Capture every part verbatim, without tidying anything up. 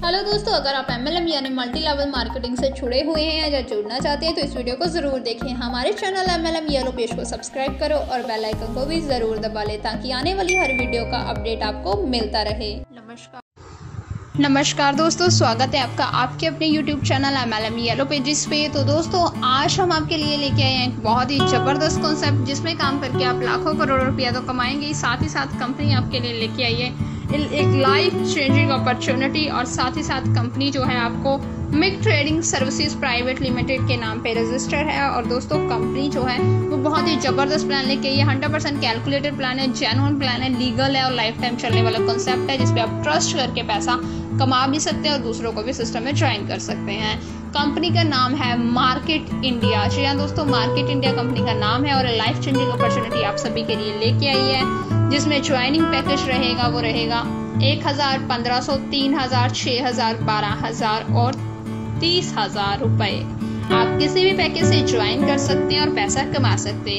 Hello दोस्तों, अगर आप एम एल एम यानी मल्टी लेवल मार्केटिंग से जुड़े हुए हैं या जुड़ना चाहते हैं तो इस वीडियो को ज़रूर देखें। हमारे channel M L M yellow page को सब्सक्राइब करो और बेल आइकन को भी ज़रूर दबा लें ताकि आने वाली हर वीडियो का अपडेट आपको मिलता रहे। नमस्कार नमस्कार दोस्तों, स्वागत है आपका आपके अपने YouTube channel M L M yellow pages पे। तो दोस्तों, आज हम आपके लिए लेके आए हैं एक बहुत ही ज़बरदस्त कॉन्सेप्ट जिसमें काम करके आप लाखों करोड़ों रुपया तो कमाएंगे, साथ ही साथ कंपनी आपके लिए लेके आई है एक लाइफ चेंजिंग अपॉर्चुनिटी। और साथ ही साथ कंपनी जो है आपको मिक ट्रेडिंग सर्विसेज प्राइवेट लिमिटेड के नाम पे रजिस्टर है। और दोस्तों, कंपनी जो है वो बहुत ही ज़बरदस्त प्लान लेके ये हंड्रेड परसेंट कैलकुलेटेड प्लान है, जेन्युइन प्लान है, लीगल है और लाइफ टाइम चलने वाला कॉन्सेप्ट है जिसपे आप ट्रस्ट करके पैसा कमा भी सकते हैं और दूसरों को भी सिस्टम में ज्वाइन कर सकते हैं। कंपनी का नाम है मार्केट इंडिया। जी हाँ दोस्तों, मार्केट इंडिया कंपनी का नाम है और लाइफ चेंजिंग अपॉर्चुनिटी आप सभी के लिए लेके आई है जिसमें ज्वाइनिंग पैकेज रहेगा वो रहेगा एक हजार, पंद्रह सौ, तीन हजार, छह हजार, बारह हजार और तीस हजार रुपए। आप किसी भी पैकेज से ज्वाइन कर सकते हैं और पैसा कमा सकते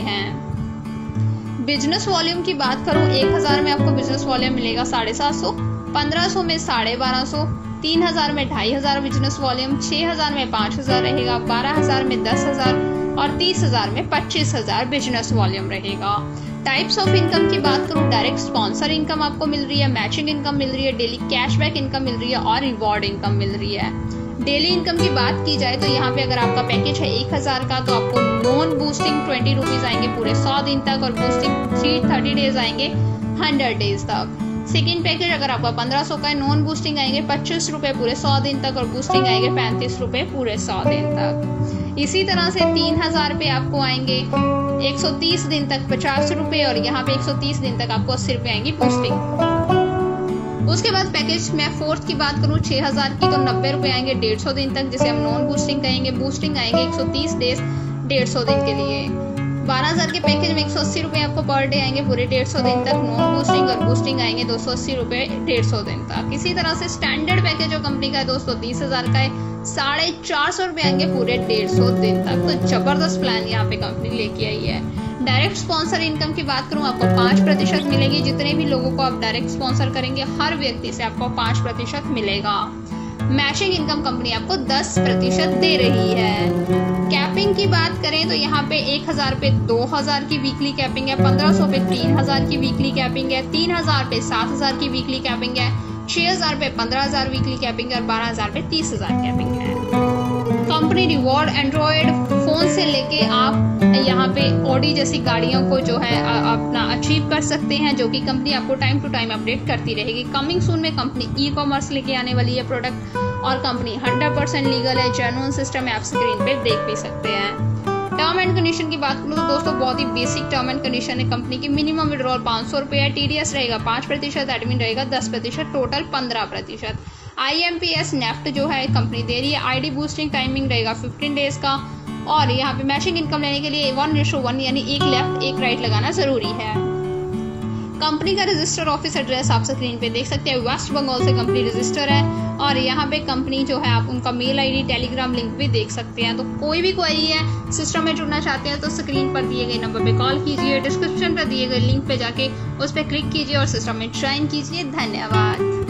हैं। बिजनेस वॉल्यूम की बात करूं, एक हजार में आपको बिजनेस वॉल्यूम मिलेगा साढ़े सात सौ, पंद्रह सौ में साढ़े बारह सौ, तीन हजार में ढाई हजार बिजनेस वॉल्यूम, छह हजार में पाँच हजार रहेगा, बारह हजार में दस हजार और तीस हजार में पच्चीस हजार बिजनेस वॉल्यूम रहेगा। टाइप्स ऑफ इनकम की बात करूं, डायरेक्ट स्पॉन्सर इनकम आपको मिल रही है, मैचिंग इनकम मिल रही है, डेली कैशबैक इनकम मिल रही है और रिवॉर्ड इनकम मिल रही है। डेली इनकम की बात की जाए तो यहाँ पे अगर आपका पैकेज है एक हजार का तो आपको नॉन बूस्टिंग ट्वेंटी रुपीज आएंगे पूरे सौ दिन तक और बूस्टिंग थ्री थर्टी डेज आएंगे हंड्रेड डेज तक। सेकेंड पैकेज अगर आपका पंद्रह सौ का है, नॉन बूस्टिंग आएंगे पच्चीस रुपए पूरे सौ दिन तक और बूस्टिंग आएंगे पैंतीस रुपए पूरे सौ दिन तक। इसी तरह से तीन हजार पे आपको आएंगे एक सौ तीस दिन तक पचास रुपए और यहाँ पे एक सौ तीस दिन तक आपको अस्सी रुपए आएंगी बूस्टिंग। उसके बाद पैकेज में फोर्थ की बात करूँ छह हजार की तो नब्बे रुपए आएंगे डेढ़ सौ दिन तक जिसे हम नॉन बूस्टिंग कहेंगे। बूस्टिंग आएंगे एक सौ तीस डेज डेढ़ सौ दिन के लिए। बारह हजार के पैकेज में एक सौ अस्सी रुपए आपको पर डे आएंगे पूरे डेढ़ सौ दिन तक नॉन बूस्टिंग और बूस्टिंग आएंगे दो सौ अस्सी रुपए डेढ़ सौ दिन तक। इसी तरह से स्टैंडर्ड पैकेज जो कंपनी का है दोस्तों तीस हजार का है, साढ़े चार सौ रुपए आएंगे पूरे डेढ़ सौ दिन तक। तो जबरदस्त प्लान यहाँ पे कंपनी लेके आई है। डायरेक्ट स्पॉन्सर इनकम की बात करूँ, आपको पांच प्रतिशत मिलेगी। जितने भी लोगों को आप डायरेक्ट स्पॉन्सर करेंगे हर व्यक्ति से आपको पांच प्रतिशत मिलेगा। मैचिंग इनकम कंपनी आपको दस प्रतिशत दे रही है। कैपिंग की बात करें तो यहाँ पे एक हजार पे दो हजार की वीकली कैपिंग है, पंद्रह सौ पे तीन हजार की वीकली कैपिंग है, तीन हजार पे सात हजार की वीकली कैपिंग है, छह हजार पे पंद्रह हजार वीकली कैपिंग है और बारह हजार पे तीस हजार कैपिंग है। कंपनी रिवॉर्ड एंड्रॉयड फोन से लेके आप यहाँ पे ऑडी जैसी गाड़ियों को जो है अपना अचीव कर सकते हैं जो कि कंपनी आपको टाइम टू टाइम अपडेट करती रहेगी। कमिंग सून में कंपनी ई कॉमर्स लेके आने वाली है प्रोडक्ट और कंपनी हंड्रेड परसेंट लीगल है, जेन्युइन सिस्टम है, आप स्क्रीन पे देख भी सकते हैं। टर्म एंड कंडीशन की बात करूँ तो दोस्तों बहुत ही बेसिक टर्म एंड कंडीशन है कंपनी की। मिनिमम विड्रॉल पाँच सौ रुपये है, टीडीएस रहेगा पाँच प्रतिशत, एडमिन रहेगा दस प्रतिशत, टोटल पंद्रह प्रतिशत। आईएमपीएस नेफ्ट जो है कंपनी दे रही है। आईडी बूस्टिंग टाइमिंग रहेगा फिफ्टीन डेज का और यहाँ पे मैचिंग इनकम लेने के लिए वन रेशो वन यानी एक लेफ्ट एक राइट लगाना जरूरी है। कंपनी का रजिस्टर ऑफिस एड्रेस आप स्क्रीन पे देख सकते हैं, वेस्ट बंगाल से कंपनी रजिस्टर है और यहाँ पे कंपनी जो है आप उनका मेल आईडी टेलीग्राम लिंक भी देख सकते हैं। तो कोई भी क्वेरी है, सिस्टम में जुड़ना चाहते हैं तो स्क्रीन पर दिए गए नंबर पे कॉल कीजिए, डिस्क्रिप्शन पर दिए गए लिंक पे जाके उस पर क्लिक कीजिए और सिस्टम में ज्वाइन कीजिए। धन्यवाद।